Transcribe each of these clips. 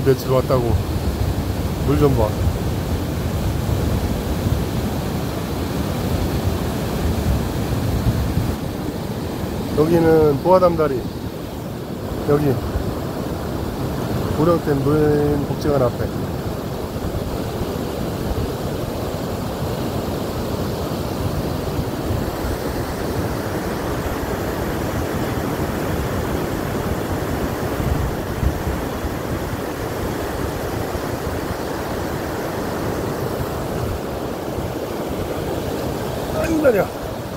며칠 왔다고. 물 좀 봐. 여기는 보아담다리. 여기 보령댐 노인복지관 앞에. 아이고 다리야.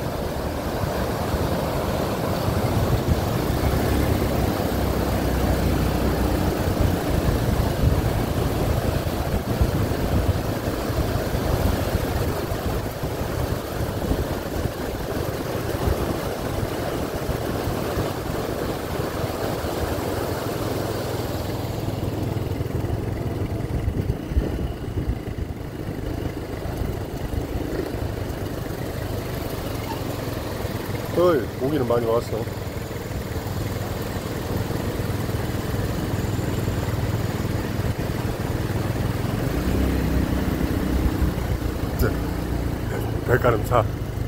어이, 고기는 많이 왔어. 이제 백가름 사.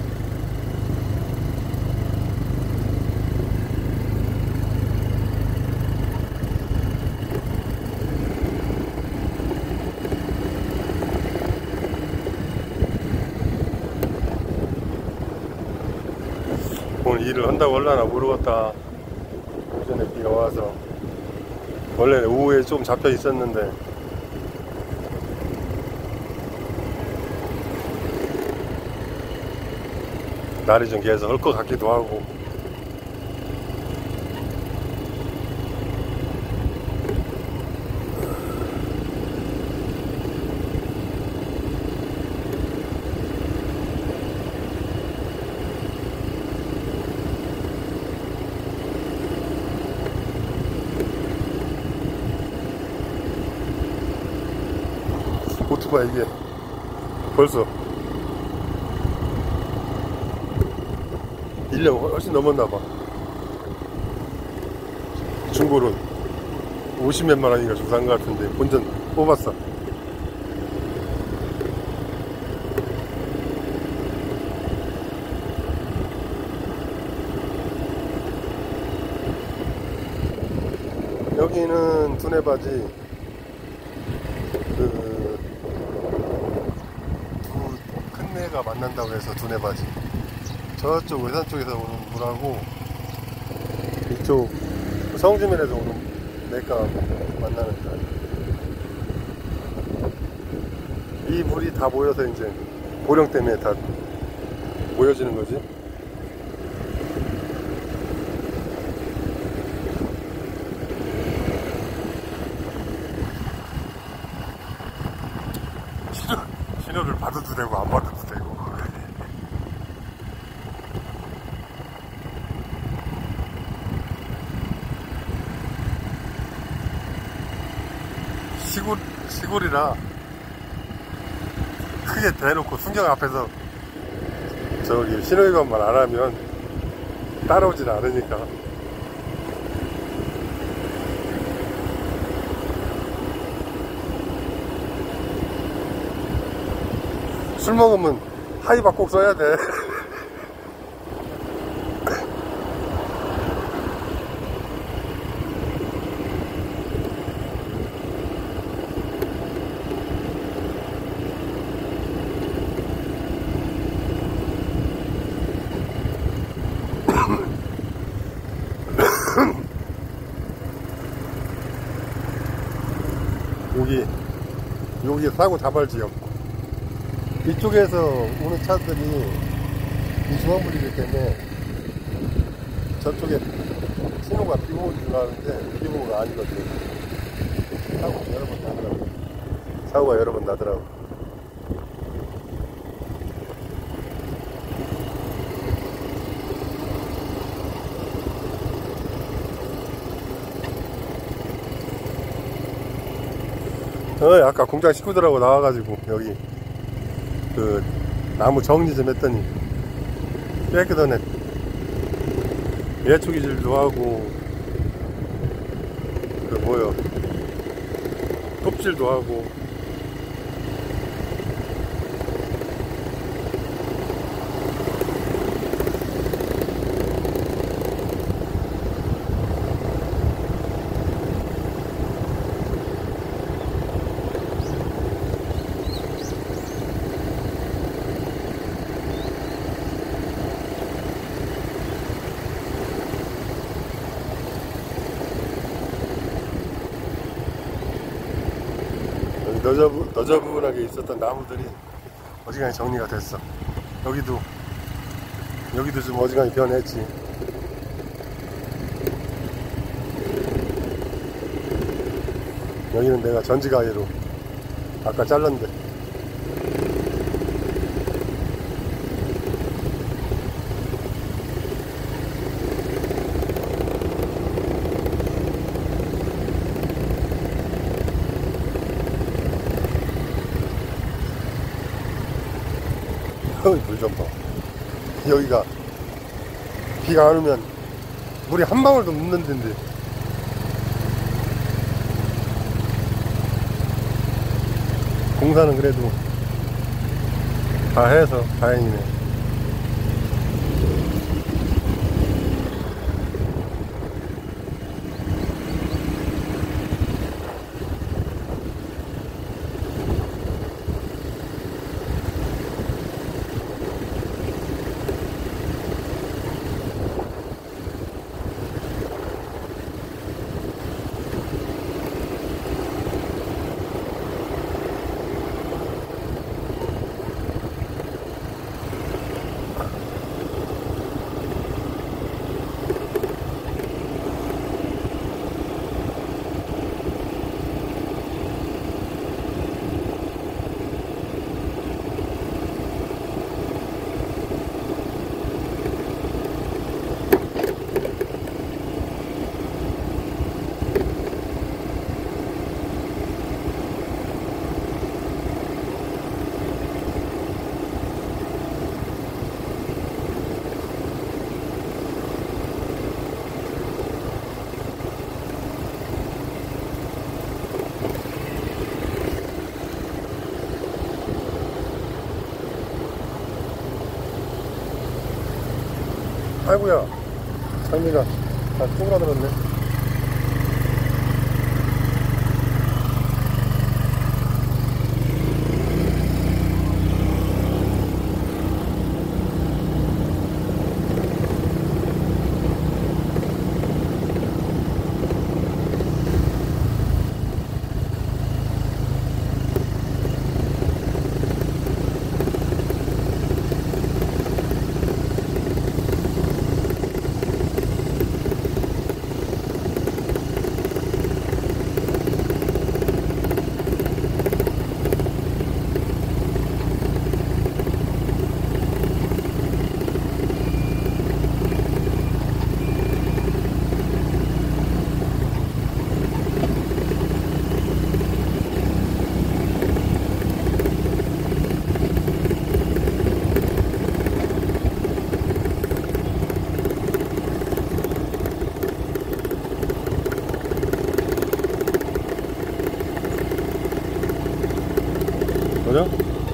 오늘 일을 한다고 하려나 모르겠다. 오전에 비가 와서. 원래는 오후에 좀 잡혀 있었는데 날이 좀 계속 헐 것 같기도 하고. 오토바이 이게 벌써 1년 훨씬 넘었나봐. 중고로 50몇만 원인가 주고 산 것 같은데 본전 뽑았어. 여기는 두뇌바지. 두 큰 매가 만난다고 해서 두뇌바지. 저쪽 외산 쪽에서 오는 물하고 이쪽 성주면에서 오는 매가 만나는 거. 이 물이 다 모여서 이제 보령 때문에 다 모여지는 거지. 신호를 받아도 되고 안 받아도 되고. 시골이라 크게 대놓고 순경 앞에서 저기 신호위반만 안 하면 따라오진 않으니까. 술 먹으면 하이바 꼭 써야 돼. 여기 사고 다발지역. 이쪽에서 오는 차들이 이 중앙분리기 때문에 저쪽에 신호가 비보고 들어가는데 비보고가 아니거든요. 사고가 여러 번 나더라고. 사고가 여러 번 나더라고. 아까 공장 식구들하고 나와가지고 여기 그 나무 정리 좀 했더니 깨끗하네. 예초기질도 하고 그 뭐요 톱질도 하고. 너저분하게 있었던 나무들이 어지간히 정리가 됐어. 여기도 좀 어지간히 변했지. 여기는 내가 전지가위로 아까 잘랐는데, 물 좀 봐. 여기가 비가 안 오면 물이 한 방울도 묻는 데인데, 공사는 그래도 다 해서 다행이네. 아이고야, 장미가 다 쪼그라들었네. 뭐냐?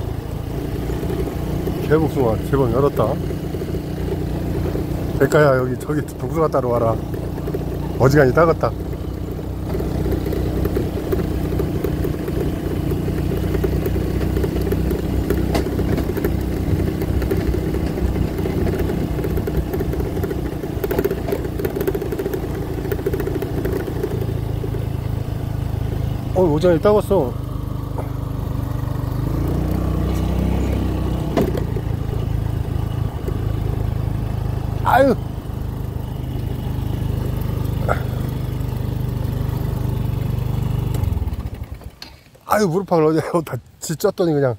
개복숭아 제법 열었다. 백가야, 여기 저기 복숭아 따러 와라. 어지간히 따갔다. 오지간히 따갔어. 아유, 아유, 무릎팍을 어디 다 찢었더니 그냥.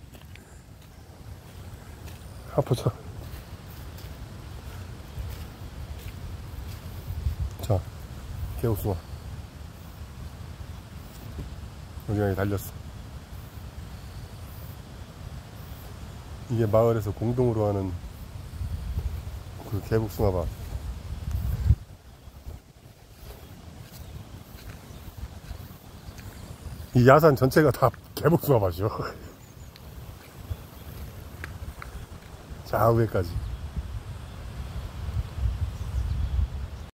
보자. 자, 개옥숭아 어지간히 달렸어. 이게 마을에서 공동으로 하는 그 개복숭아밭. 이 야산 전체가 다 개복숭아 맛이요. 좌우에까지.